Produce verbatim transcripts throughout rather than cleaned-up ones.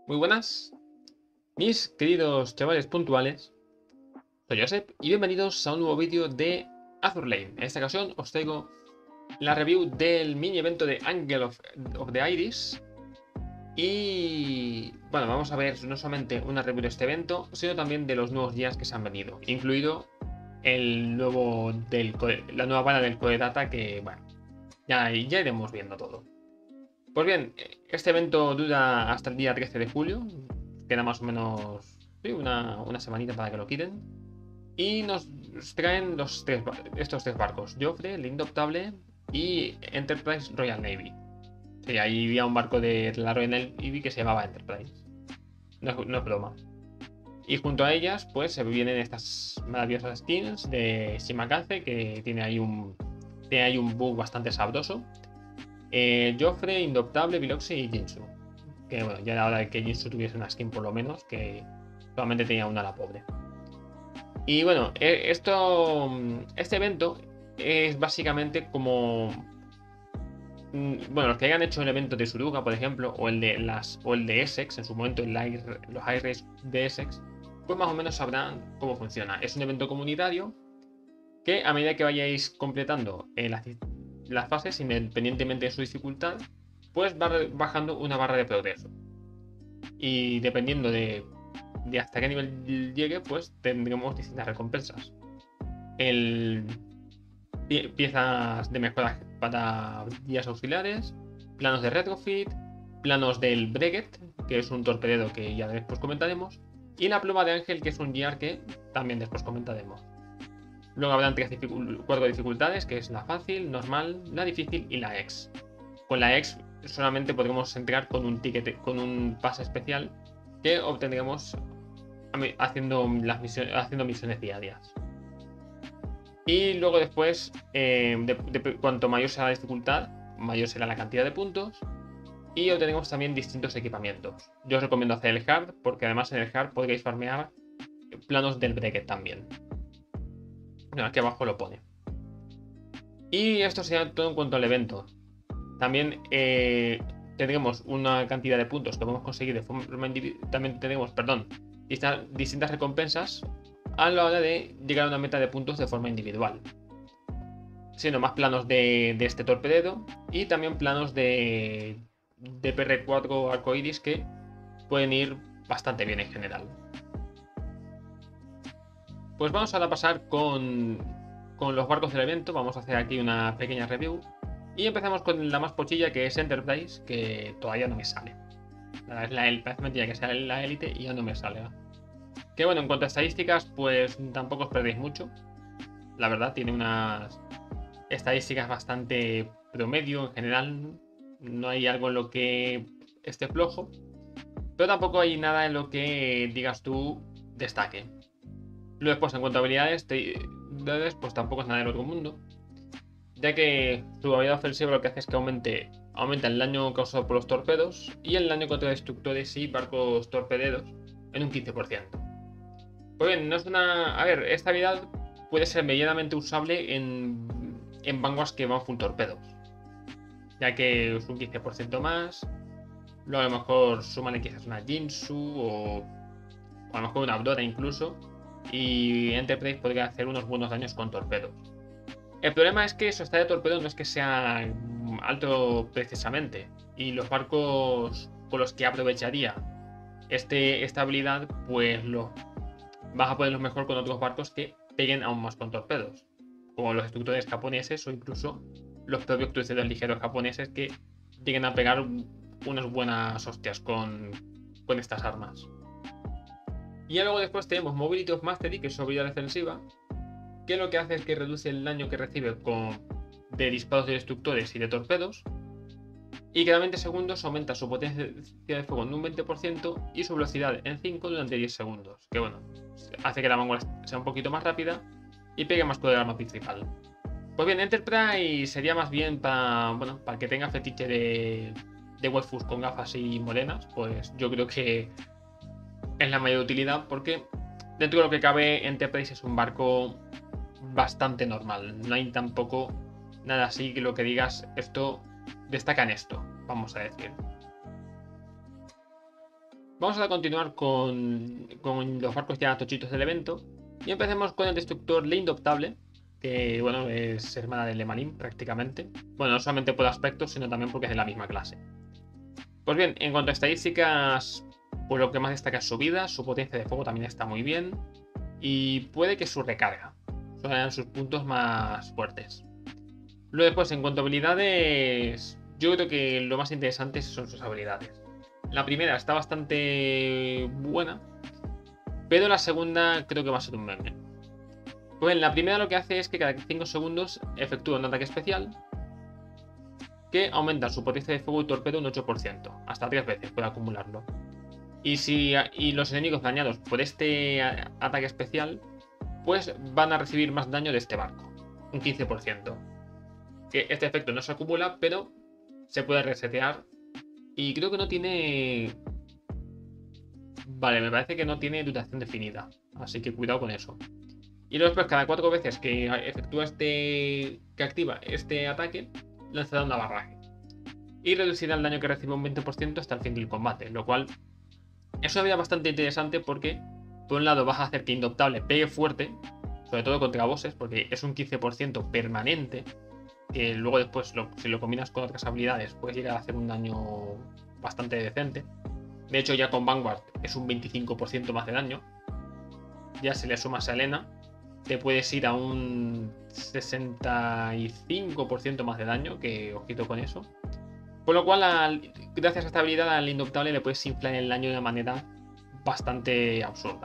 Muy buenas, mis queridos chavales puntuales. Soy Josep y bienvenidos a un nuevo vídeo de Azur Lane. En esta ocasión os traigo la review del mini evento de Angel of, of the Iris. Y bueno, vamos a ver no solamente una review de este evento, sino también de los nuevos días que se han venido, incluido el nuevo del la nueva bala del Code Data, que bueno, ya, ya iremos viendo todo. Pues bien, este evento dura hasta el día trece de julio. Queda más o menos sí, una, una semanita para que lo quiten. Y nos traen los tres, estos tres barcos: Joffre, el Indomptable y Enterprise Royal Navy. Sí, ahí había un barco de la Royal Navy que se llamaba Enterprise. No, no es broma. Y junto a ellas, pues se vienen estas maravillosas skins de Shimakaze, que tiene ahí un, tiene ahí un bug bastante sabroso. Eh, Joffre, Indomptable, Biloxi y Jinsu. Que bueno, ya era hora de que Jinsu tuviese una skin por lo menos, que solamente tenía una la pobre. Y bueno, esto, este evento es básicamente como... Bueno, los que hayan hecho el evento de Suruga, por ejemplo, o el de las o el de Essex, en su momento el air, los High Race de Essex, pues más o menos sabrán cómo funciona. Es un evento comunitario que a medida que vayáis completando eh, las, las fases, independientemente de su dificultad, pues va bajando una barra de progreso. Y dependiendo de, de hasta qué nivel llegue, pues tendremos distintas recompensas. El, piezas de mejora para guías auxiliares, planos de retrofit, planos del Breguet, que es un torpedero que ya después comentaremos, y la pluma de Ángel, que es un gear que también después comentaremos. Luego habrán tres dificul cuatro dificultades, que es la fácil, normal, la difícil y la X. Con la X solamente podremos entrar con un ticket, con un pase especial que obtendremos haciendo, las misiones, haciendo misiones diarias. Y luego después, eh, de, de, cuanto mayor sea la dificultad, mayor será la cantidad de puntos. Y obtenemos también distintos equipamientos. Yo os recomiendo hacer el hard, porque además en el hard podréis farmear planos del Breguet también. Bueno, aquí abajo lo pone. Y esto sería todo en cuanto al evento. También eh, tendremos una cantidad de puntos que podemos conseguir de forma individual. También tendremos, perdón, distintas recompensas a la hora de llegar a una meta de puntos de forma individual, siendo más planos de, de este torpedero y también planos de, de P R cuatro arcoiris que pueden ir bastante bien en general. Pues vamos ahora a pasar con, con los barcos del evento. Vamos a hacer aquí una pequeña review y empezamos con la más pochilla, que es Enterprise, que todavía no me sale. Es la, parece mentira que sea la élite y ya no me sale. Que bueno, en cuanto a estadísticas, pues tampoco os perdéis mucho. La verdad, tiene unas estadísticas bastante promedio en general. No hay algo en lo que esté flojo, pero tampoco hay nada en lo que digas tú destaque. Luego después, en cuanto a habilidades, te, pues tampoco es nada del otro mundo, ya que su habilidad ofensiva lo que hace es que aumente, aumenta el daño causado por los torpedos y el daño contra destructores y barcos torpederos en un quince por ciento. Pues bien, no es una... A ver, esta habilidad puede ser medianamente usable en, en vanguards que van full torpedos, ya que es un quince por ciento más. Luego a lo mejor suman quizás una Jinsu o, o a lo mejor una Aurora incluso, y Enterprise podría hacer unos buenos daños con torpedos. El problema es que su estado de torpedo no es que sea alto precisamente, y los barcos con los que aprovecharía este, esta habilidad, pues lo vas a ponerlos mejor con otros barcos que peguen aún más con torpedos, como los destructores japoneses o incluso los propios cruceros ligeros japoneses, que lleguen a pegar unas buenas hostias con, con estas armas. Y luego después tenemos Mobility of Mastery, que es su habilidad defensiva, que lo que hace es que reduce el daño que recibe con, de disparos de destructores y de torpedos, y cada veinte segundos aumenta su potencia de fuego en un veinte por ciento y su velocidad en cinco durante diez segundos, que bueno, hace que la vanguardia sea un poquito más rápida y pegue más con el arma principal. Pues bien, Enterprise sería más bien para, bueno, para el que tenga fetiche de, de waifus con gafas y morenas, pues yo creo que es la mayor utilidad, porque dentro de lo que cabe Enterprise es un barco bastante normal, no hay tampoco nada así que lo que digas esto destaca en esto, vamos a decir. Vamos a continuar con, con los barcos ya tochitos del evento. Y empecemos con el destructor La Indoptable, que bueno, es hermana de Le Malin prácticamente. Bueno, no solamente por aspecto, sino también porque es de la misma clase. Pues bien, en cuanto a estadísticas, pues lo que más destaca es su vida, su potencia de fuego también está muy bien. Y puede que su recarga son sus puntos más fuertes. Luego después, en cuanto a habilidades, yo creo que lo más interesante son sus habilidades. La primera está bastante buena, pero la segunda creo que va a ser un meme. Pues la primera lo que hace es que cada cinco segundos efectúa un ataque especial que aumenta su potencia de fuego y torpedo un ocho por ciento, hasta tres veces puede acumularlo. Y, si, y los enemigos dañados por este ataque especial, pues van a recibir más daño de este barco, un quince por ciento. Que este efecto no se acumula, pero se puede resetear. Y creo que no tiene... Vale, me parece que no tiene duración definida. Así que cuidado con eso. Y luego después, cada cuatro veces que efectúa este... que activa este ataque, lanzará una barraje. Y reducirá el daño que recibe un veinte por ciento hasta el fin del combate. Lo cual es una habilidad bastante interesante porque, por un lado, vas a hacer que Indoptable pegue fuerte, sobre todo contra bosses, porque es un quince por ciento permanente. Que luego después, lo, si lo combinas con otras habilidades, puedes llegar a hacer un daño bastante decente. De hecho, ya con Vanguard es un veinticinco por ciento más de daño. Ya si le sumas a Elena, te puedes ir a un sesenta y cinco por ciento más de daño, que ojito con eso. Por lo cual, al, gracias a esta habilidad, al Indoptable le puedes inflar el daño de una manera bastante absurda.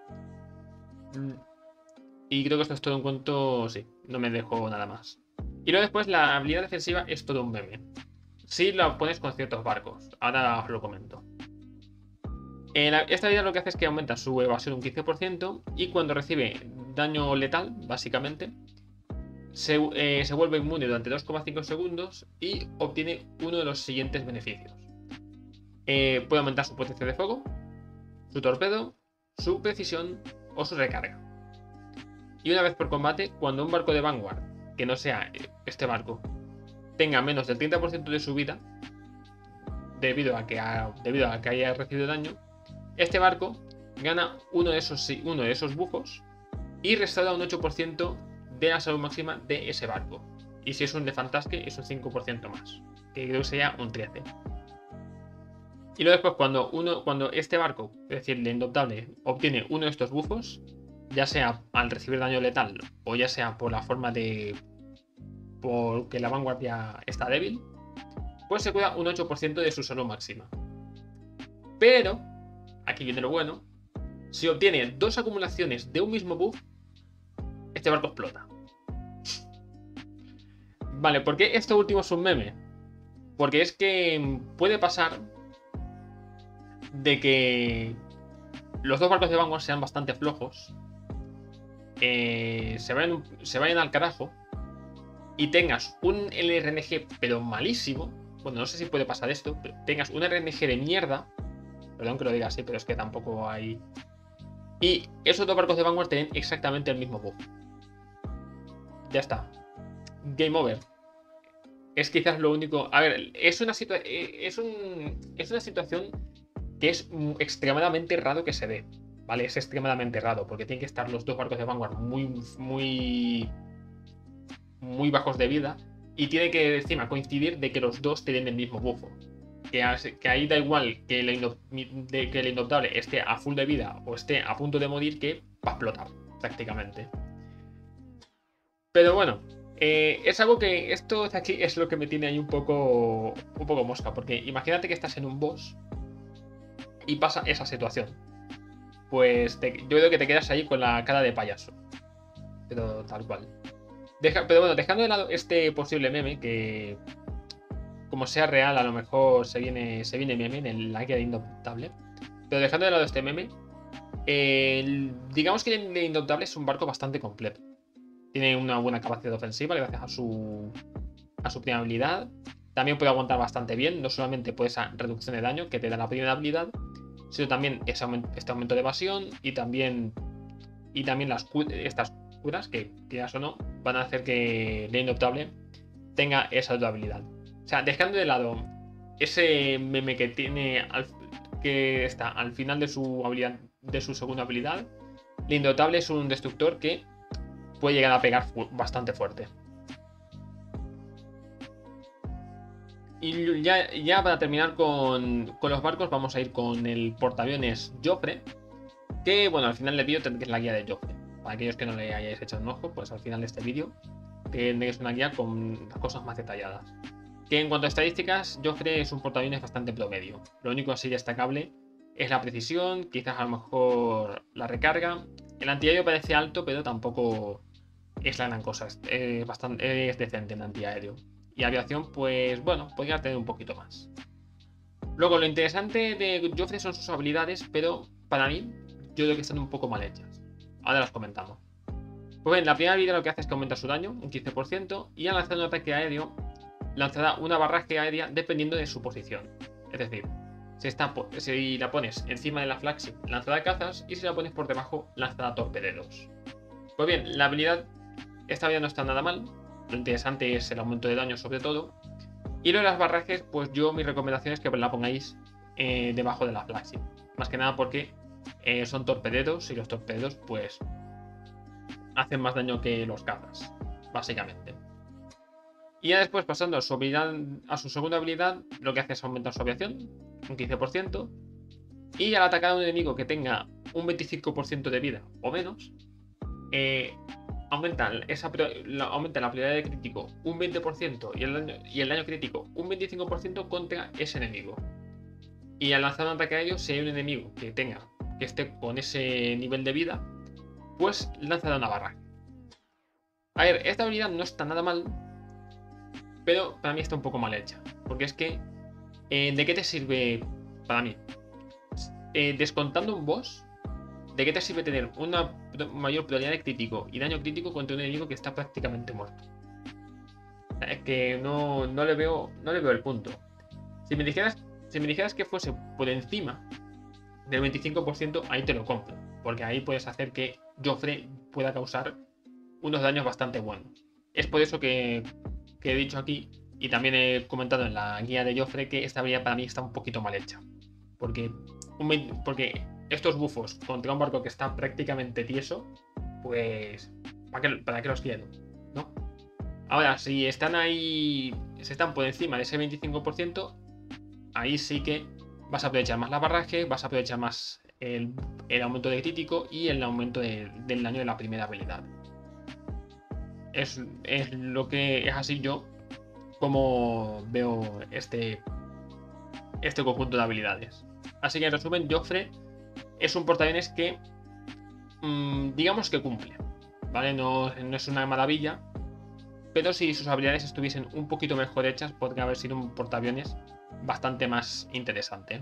Y creo que esto es todo en cuanto... Sí, no me dejo nada más. Y luego después la habilidad defensiva es todo un meme. Si la pones con ciertos barcos. Ahora os lo comento. Eh, la, esta habilidad lo que hace es que aumenta su evasión un quince por ciento. Y cuando recibe daño letal, básicamente, se, eh, se vuelve inmune durante dos coma cinco segundos. Y obtiene uno de los siguientes beneficios. Eh, puede aumentar su potencia de fuego, su torpedo, su precisión o su recarga. Y una vez por combate, cuando un barco de Vanguard, que no sea este barco, tenga menos del treinta por ciento de su vida, debido a que, ha, debido a que haya recibido daño, este barco gana uno de esos, uno de esos buffos y restaura un ocho por ciento de la salud máxima de ese barco. Y si es un de Fantasque, es un cinco por ciento más, que creo que sería un trece. Y luego después, cuando, uno, cuando este barco, es decir, el Indoptable, obtiene uno de estos buffos, ya sea al recibir daño letal o ya sea por la forma de... porque la vanguardia está débil, pues se cura un ocho por ciento de su salud máxima. Pero, aquí viene lo bueno, si obtiene dos acumulaciones de un mismo buff, este barco explota. Vale, ¿por qué esto último es un meme? Porque es que puede pasar de que los dos barcos de Vanguard sean bastante flojos, eh, se, vayan, se vayan al carajo y tengas un L R N G pero malísimo. Bueno, no sé si puede pasar esto, pero tengas un R N G de mierda. Perdón que lo diga así, pero es que tampoco hay... Y esos dos barcos de Vanguard tienen exactamente el mismo buff. Ya está. Game over. Es quizás lo único... A ver, es una, situa... es un... es una situación que es extremadamente raro que se dé. ¿Vale? Es extremadamente raro, porque tienen que estar los dos barcos de Vanguard muy, muy, muy bajos de vida. Y tiene que encima coincidir de que los dos tienen el mismo bufo. Que, que ahí da igual que el, indop, de, que el Indoptable esté a full de vida o esté a punto de morir, que va a explotar, prácticamente. Pero bueno, eh, es algo que esto de aquí es lo que me tiene ahí un poco, un poco mosca. Porque imagínate que estás en un boss y pasa esa situación. Pues te, yo creo que te quedas ahí con la cara de payaso. Pero tal cual. Deja, pero bueno, dejando de lado este posible meme, que como sea real, a lo mejor se viene, se viene meme en la guía de Indoptable. Pero dejando de lado este meme, el, digamos que el Indoptable es un barco bastante completo. Tiene una buena capacidad ofensiva gracias a su, a su primera habilidad. También puede aguantar bastante bien, no solamente por esa reducción de daño que te da la primera habilidad, sino también ese aumento, este aumento de evasión y también, y también las, estas curas que, quieras o no, van a hacer que el Indoptable tenga esa otra habilidad. O sea, dejando de lado ese meme que tiene, que está al final de su habilidad, de su segunda habilidad. La Indotable es un destructor que puede llegar a pegar fu bastante fuerte. Y ya, ya para terminar con, con los barcos, vamos a ir con el portaaviones Joffre. Que bueno, al final del vídeo tendréis la guía de Joffre. Para aquellos que no le hayáis echado un ojo, pues al final de este vídeo tendréis una guía con las cosas más detalladas. Que en cuanto a estadísticas, Joffre es un portaaviones bastante promedio. Lo único así destacable es la precisión, quizás a lo mejor la recarga. El antiaéreo parece alto, pero tampoco es la gran cosa. Es, bastante, es decente en antiaéreo. Y aviación, pues bueno, podría tener un poquito más. Luego, lo interesante de Joffre son sus habilidades, pero para mí, yo creo que están un poco mal hechas. Ahora las comentamos. Pues bien, la primera habilidad lo que hace es que aumenta su daño un quince por ciento y al lanzar un ataque aéreo lanzará una barraje aérea dependiendo de su posición. Es decir, si, está, si la pones encima de la flagship, lanzará cazas, y si la pones por debajo, lanzará torpederos. Pues bien, la habilidad, esta habilidad no está nada mal. Lo interesante es el aumento de daño sobre todo. Y lo de las barrajes, pues yo mi recomendación es que la pongáis eh, debajo de la flagship. Más que nada porque eh, son torpederos y los torpederos pues hacen más daño que los cazas, básicamente. Y ya después, pasando a su, habilidad, a su segunda habilidad, lo que hace es aumentar su aviación, un quince por ciento. Y al atacar a un enemigo que tenga un veinticinco por ciento de vida o menos, eh, aumenta, esa, la, aumenta la probabilidad de crítico un veinte por ciento y el, daño, y el daño crítico un veinticinco por ciento contra ese enemigo. Y al lanzar un ataque aéreo, si hay un enemigo que tenga, que esté con ese nivel de vida, pues lanzará una barra. A ver, esta habilidad no está nada mal, pero para mí está un poco mal hecha. Porque es que, eh, ¿de qué te sirve para mí? Eh, descontando un boss, ¿de qué te sirve tener una mayor probabilidad de crítico y daño crítico contra un enemigo que está prácticamente muerto? Es que no, no, le, veo, no le veo el punto. Si me dijeras, si me dijeras que fuese por encima del veinticinco por ciento, ahí te lo compro. Porque ahí puedes hacer que Joffre pueda causar unos daños bastante buenos. Es por eso que... que he dicho aquí y también he comentado en la guía de Joffre que esta habilidad para mí está un poquito mal hecha. Porque, un, porque estos bufos contra un barco que está prácticamente tieso, pues ¿para qué, para qué los quiero? ¿No? Ahora, si están ahí, si están por encima de ese veinticinco por ciento, ahí sí que vas a aprovechar más la barraje, vas a aprovechar más el, el aumento de crítico y el aumento de, del daño de la primera habilidad. Es, es lo que es así yo como veo este, este conjunto de habilidades. Así que en resumen, Joffre es un portaaviones que mmm, digamos que cumple, ¿vale? No, no es una maravilla, pero si sus habilidades estuviesen un poquito mejor hechas, podría haber sido un portaaviones bastante más interesante.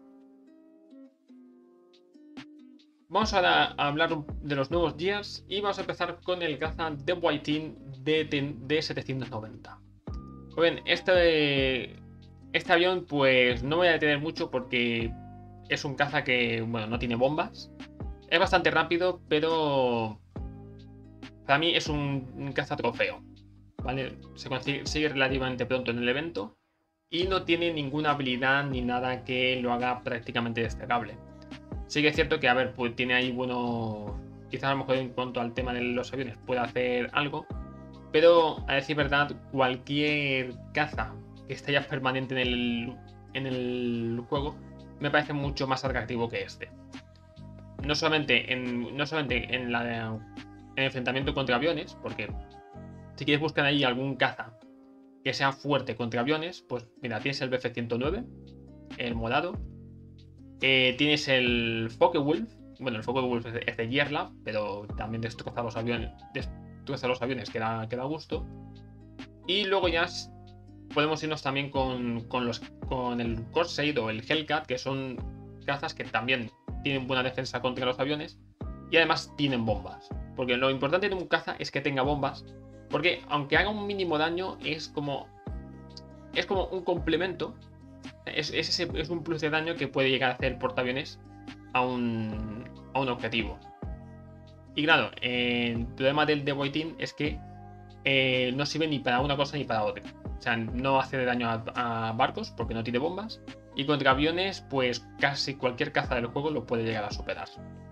Vamos ahora a hablar de los nuevos Gears y vamos a empezar con el caza de Whiting de setecientos noventa. Pues bien, este, este avión pues no me voy a detener mucho porque es un caza que, bueno, no tiene bombas. Es bastante rápido, pero para mí es un, un caza trofeo, ¿vale? Se consigue relativamente pronto en el evento y no tiene ninguna habilidad ni nada que lo haga prácticamente destacable. Sí que es cierto que, a ver, pues tiene ahí bueno... Quizás a lo mejor en cuanto al tema de los aviones pueda hacer algo. Pero, a decir verdad, cualquier caza que esté ya permanente en el, en el juego me parece mucho más atractivo que este. No solamente en, no solamente en, la, en el enfrentamiento contra aviones, porque si quieres buscar ahí algún caza que sea fuerte contra aviones, pues mira, tienes el B F ciento nueve, el morado. Eh, tienes el Focke-Wulf. Bueno, el Focke-Wulf es de Gearlab, pero también destroza los aviones, destroza los aviones que da, que da gusto. Y luego ya podemos irnos también con, con, los, con el Corsair o el Hellcat, que son cazas que también tienen buena defensa contra los aviones y además tienen bombas. Porque lo importante de un caza es que tenga bombas, porque aunque haga un mínimo daño, es como, es como un complemento. Es, es, ese, es un plus de daño que puede llegar a hacer el portaaviones a un, a un objetivo. Y claro, eh, el problema del de Whiting es que eh, no sirve ni para una cosa ni para otra. O sea, no hace daño a, a barcos porque no tiene bombas. Y contra aviones, pues casi cualquier caza del juego lo puede llegar a superar.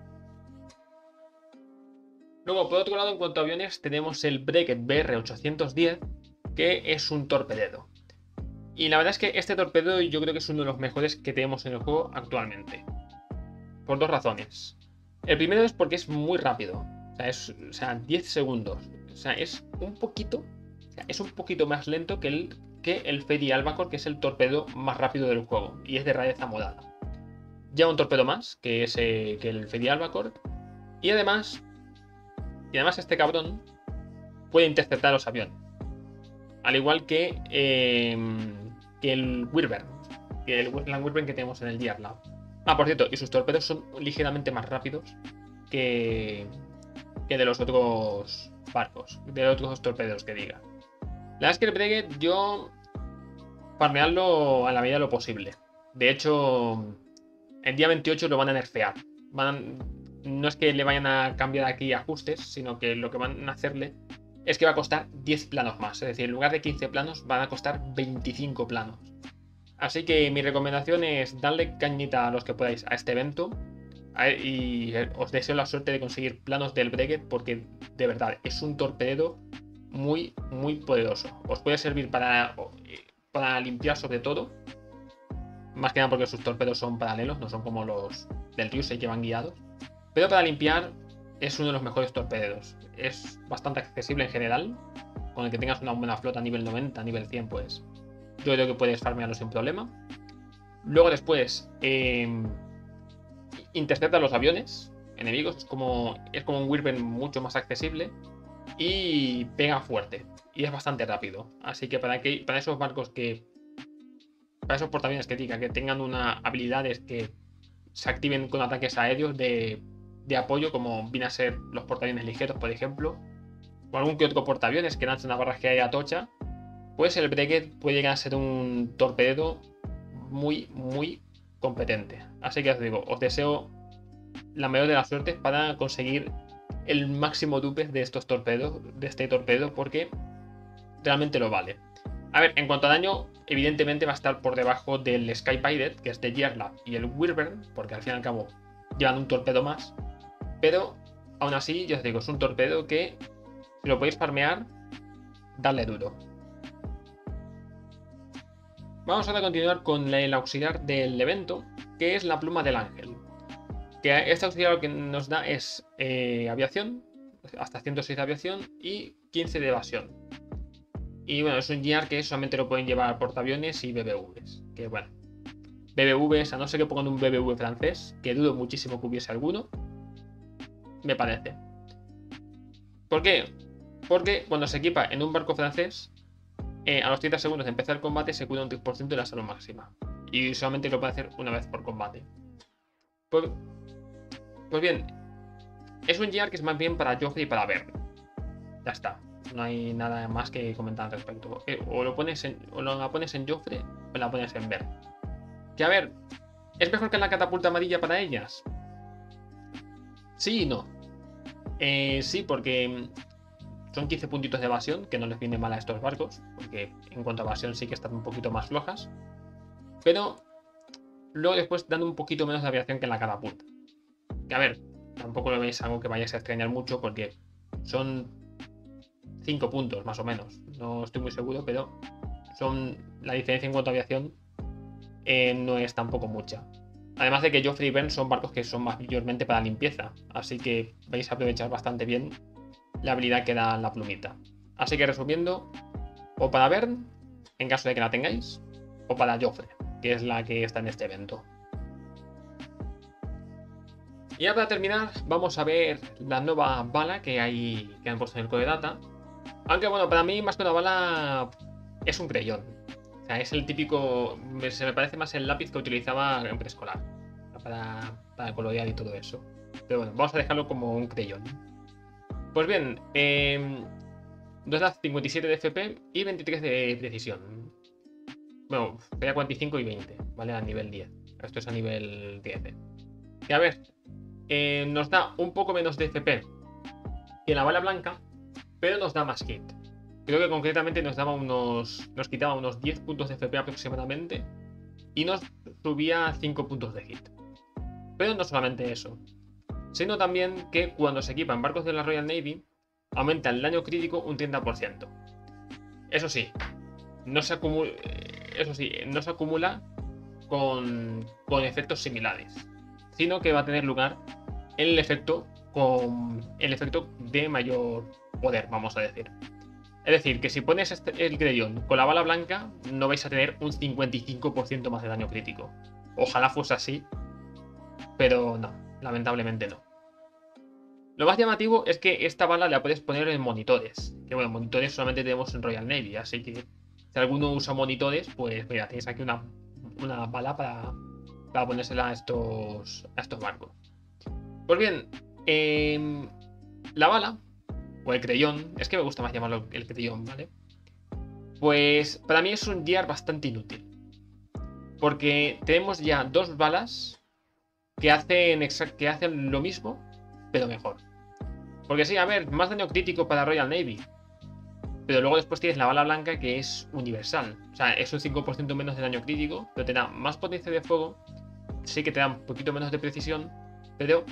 Luego, por otro lado, en cuanto a aviones, tenemos el Breguet B R ochocientos diez, que es un torpedero. Y la verdad es que este torpedo yo creo que es uno de los mejores que tenemos en el juego actualmente. Por dos razones. El primero es porque es muy rápido. O sea, es, o sea diez segundos. O sea, es un poquito. O sea, es un poquito más lento que el, que el Ferry Albacore, que es el torpedo más rápido del juego. Y es de rareza morada. Lleva un torpedo más que, ese, que el Ferry Albacore. Y además. Y además este cabrón puede interceptar los aviones. Al igual que, eh, que el Wyvern. Que el Land Wyvern que tenemos en el Gear Lab. Ah, por cierto, y sus torpedos son ligeramente más rápidos que, que de los otros barcos, de los otros torpedos que diga. La verdad es que el Breguet yo farmearlo a la medida de lo posible. De hecho, el día veintiocho lo van a nerfear. Van, no es que le vayan a cambiar aquí ajustes, sino que lo que van a hacerle es que va a costar diez planos más. Es decir, en lugar de quince planos van a costar veinticinco planos. Así que mi recomendación es darle cañita a los que podáis a este evento. Y os deseo la suerte de conseguir planos del Breguet, porque de verdad es un torpedero muy, muy poderoso. Os puede servir para, para limpiar sobre todo. Más que nada porque sus torpedos son paralelos, no son como los del Ryusei que van guiados. Pero para limpiar es uno de los mejores torpederos. Es bastante accesible en general. Con el que tengas una buena flota a nivel noventa, a nivel cien, pues yo creo que puedes farmearlo sin problema. Luego después eh, intercepta los aviones enemigos. Es como, es como un Wyvern mucho más accesible. Y pega fuerte. Y es bastante rápido. Así que para, que, para esos barcos que... Para esos portaaviones que diga que tengan una habilidades que se activen con ataques aéreos de, de apoyo, como vienen a ser los portaaviones ligeros, por ejemplo. O algún que otro portaaviones que lance una barraje aérea tocha. Pues el Breguet puede llegar a ser un torpedo muy, muy competente. Así que os digo, os deseo la mayor de las suertes para conseguir el máximo dupe de estos torpedos, de este torpedo, porque realmente lo vale. A ver, en cuanto a daño, evidentemente va a estar por debajo del Sky Pirate, que es de Gear Lab, y el Wyvern, porque al fin y al cabo llevan un torpedo más. Pero aún así, yo os digo, es un torpedo que, si lo podéis farmear, darle duro. Vamos ahora a continuar con el auxiliar del evento, que es la pluma del ángel. Que este auxiliar lo que nos da es eh, aviación, hasta ciento seis de aviación y quince de evasión. Y bueno, es un Gear que solamente lo pueden llevar portaaviones y B B Vs. Que bueno, B B Vs, a no ser que pongan un B B V francés, que dudo muchísimo que hubiese alguno, me parece. ¿Por qué? Porque cuando se equipa en un barco francés, Eh, a los treinta segundos de empezar el combate se cura un diez por ciento de la salud máxima. Y solamente lo puede hacer una vez por combate. Pues, pues bien, es un Gear que es más bien para Joffrey y para Vern. Ya está. No hay nada más que comentar al respecto. Eh, o, lo pones en, o la pones en Joffrey o la pones en Vern. Que a ver, ¿es mejor que la catapulta amarilla para ellas? Sí y no. Eh, sí, porque son quince puntitos de evasión, que no les viene mal a estos barcos, porque en cuanto a evasión sí que están un poquito más flojas. Pero luego después dan un poquito menos de aviación que en la catapulta. Que a ver, tampoco lo veis algo que vayáis a extrañar mucho, porque son cinco puntos más o menos. No estoy muy seguro, pero son la diferencia en cuanto a aviación eh, no es tampoco mucha. Además de que Joffrey y Vern son barcos que son mayormente para limpieza, así que vais a aprovechar bastante bien la habilidad que da la plumita. Así que resumiendo, o para Vern, en caso de que la tengáis, o para Joffrey, que es la que está en este evento. Y ya para terminar, vamos a ver la nueva bala que hay que han puesto en el code data. Aunque bueno, para mí más que una bala es un creyón. O sea, es el típico, se me parece más el lápiz que utilizaba en preescolar para, para colorear y todo eso. Pero bueno, vamos a dejarlo como un creyón. Pues bien, eh, nos da cincuenta y siete de F P y veintitrés de precisión. Bueno, sería cuarenta y cinco y veinte, ¿vale? A nivel diez. Esto es a nivel diez. Y a ver, eh, nos da un poco menos de F P que la bala blanca, pero nos da más hit. Creo que concretamente nos daba unos. Nos quitaba unos diez puntos de F P aproximadamente. y nos subía cinco puntos de hit. Pero no solamente eso, sino también que cuando se equipan barcos de la Royal Navy, aumenta el daño crítico un treinta por ciento. Eso sí, no se acumula, eso sí, no se acumula con, con efectos similares, sino que va a tener lugar el efecto con el efecto de mayor poder, vamos a decir. Es decir, que si pones este, el creyón con la bala blanca, no vais a tener un cincuenta y cinco por ciento más de daño crítico. Ojalá fuese así, pero no, lamentablemente no. Lo más llamativo es que esta bala la puedes poner en monitores. Que bueno, monitores solamente tenemos en Royal Navy, así que si alguno usa monitores, pues mira, tenéis aquí una, una bala para, para ponérsela a estos, a estos barcos. Pues bien, eh, la bala, o el creyón, es que me gusta más llamarlo el creyón, ¿vale? Pues para mí es un gear bastante inútil. Porque tenemos ya dos balas que hacen, que hacen lo mismo, pero mejor. Porque sí, a ver, más daño crítico para Royal Navy. Pero luego después tienes la bala blanca que es universal. O sea, es un cinco por ciento menos de daño crítico, pero te da más potencia de fuego. Sí que te da un poquito menos de precisión, pero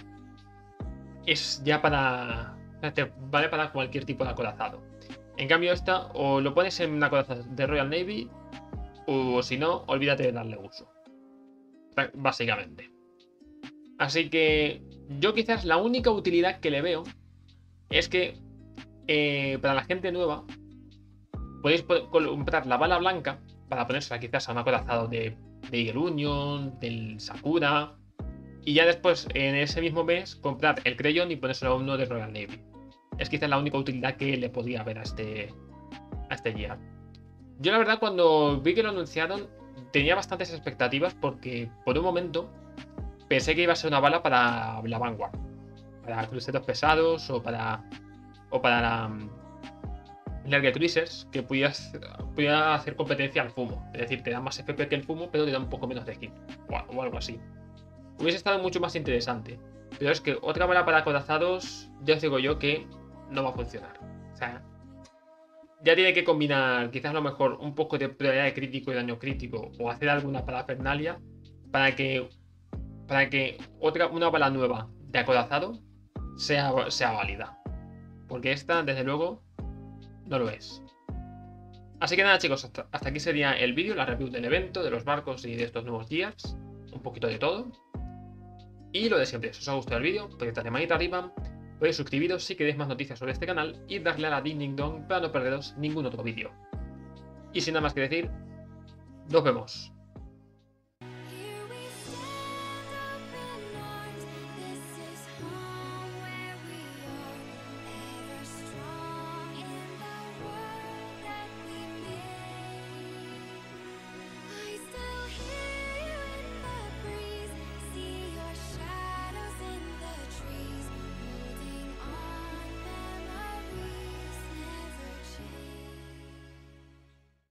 es ya para... te vale para cualquier tipo de acorazado. En cambio esta, o lo pones en una acorazado de Royal Navy, o si no, olvídate de darle uso. Básicamente. Así que yo quizás la única utilidad que le veo es que eh, para la gente nueva podéis comprar la bala blanca para ponérsela quizás a un acorazado de, de Eagle Union, del Sakura, y ya después en ese mismo mes comprar el creyón y ponérselo a uno de Royal Navy. Es quizás la única utilidad que le podría haber a este, a este gear. Yo la verdad cuando vi que lo anunciaron tenía bastantes expectativas porque por un momento pensé que iba a ser una bala para la Vanguard, para cruceros pesados o para o para um, larga cruisers que pudieras, pudiera hacer competencia al fumo. Es decir, te da más F P que el fumo, pero te da un poco menos de hit o, o algo así. Hubiese estado mucho más interesante. Pero es que otra bala para acorazados, ya os digo yo que no va a funcionar. O sea, ya tiene que combinar quizás a lo mejor un poco de probabilidad de crítico y daño crítico o hacer alguna parafernalia para que para que otra una bala nueva de acorazado sea, sea válida. Porque esta, desde luego, no lo es. Así que nada, chicos, hasta, hasta aquí sería el vídeo, la review del evento, de los barcos y de estos nuevos gears. Un poquito de todo. Y lo de siempre, si os ha gustado el vídeo, podéis darle manita arriba, podéis suscribiros si queréis más noticias sobre este canal y darle a la ding ding dong para no perderos ningún otro vídeo. Y sin nada más que decir, nos vemos.